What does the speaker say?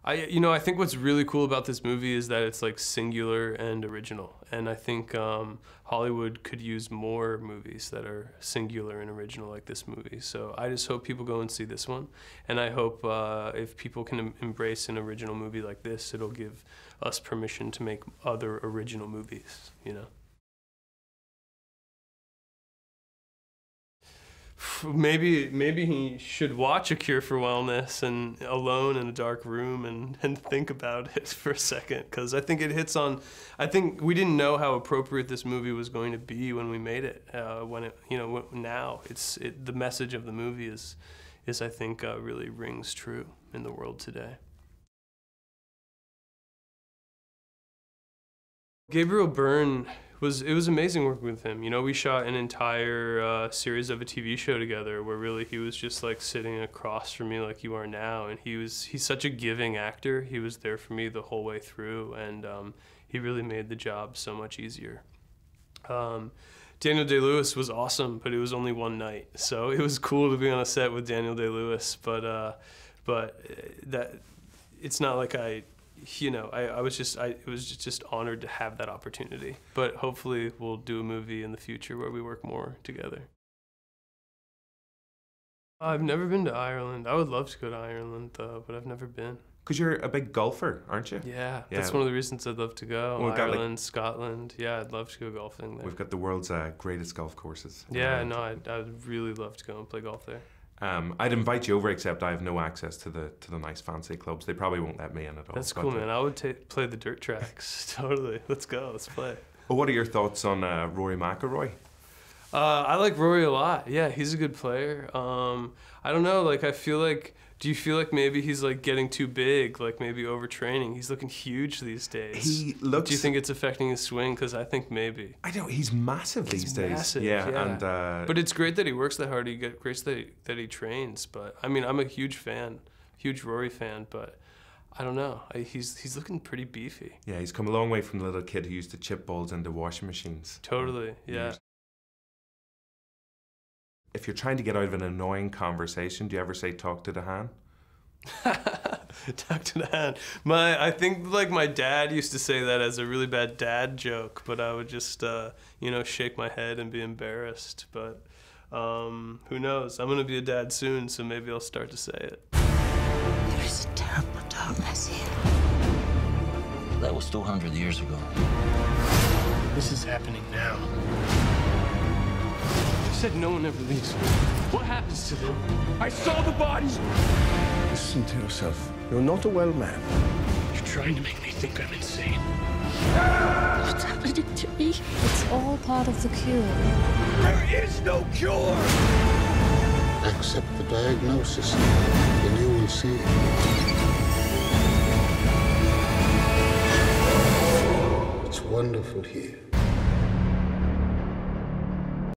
I think what's really cool about this movie is that it's like singular and original, and I think Hollywood could use more movies that are singular and original like this movie. So I just hope people go and see this one, and I hope if people can embrace an original movie like this, it'll give us permission to make other original movies, you know? Maybe he should watch A Cure for Wellness and alone in a dark room and think about it for a second, because I think it hits on. I think we didn't know how appropriate this movie was going to be when we made it. Now the message of the movie is I think really rings true in the world today. Gabriel Byrne it was amazing working with him. You know, we shot an entire series of a TV show together where really he was just like sitting across from me like you are now, and he's such a giving actor. He was there for me the whole way through, and he really made the job so much easier. Daniel Day-Lewis was awesome, but it was only one night, so it was cool to be on a set with Daniel Day-Lewis, but that it's not like I was just honored to have that opportunity. But hopefully we'll do a movie in the future where we work more together. I've never been to Ireland. I would love to go to Ireland though, but I've never been. Because you're a big golfer, aren't you? Yeah, that's one of the reasons I'd love to go. Well, Ireland, Scotland. Yeah, I'd love to go golfing there. We've got the world's greatest golf courses. Yeah, no, I'd really love to go and play golf there. I'd invite you over, except I have no access to the nice fancy clubs. They probably won't let me in at all. That's cool, man. I would play the dirt tracks. Totally. Let's go. Let's play. Well, what are your thoughts on Rory McIlroy? I like Rory a lot. Yeah, he's a good player. I don't know. Like, I feel like. Do you feel like maybe he's like getting too big, like maybe overtraining? He's looking huge these days. He looks. Do you think it's affecting his swing? Because I think maybe. I don't. He's massive these days. Massive, yeah. And but it's great that he works that hard. Great that he trains. But I mean, I'm a huge fan, huge Rory fan. But I don't know. He's looking pretty beefy. Yeah, he's come a long way from the little kid who used to chip balls into washing machines. Totally. Yeah. If you're trying to get out of an annoying conversation, do you ever say, "Talk to DeHaan"? Talk to DeHaan. I think like my dad used to say that as a really bad dad joke, but I would just shake my head and be embarrassed. But who knows? I'm gonna be a dad soon, so maybe I'll start to say it. There is a terrible darkness here. That was 200 years ago. This is happening now. You said no one ever leaves. What happens to them? I saw the bodies! Listen to yourself. You're not a well man. You're trying to make me think I'm insane. What's happening to me? It's all part of the cure. There is no cure! Accept the diagnosis, and you will see. It's wonderful here.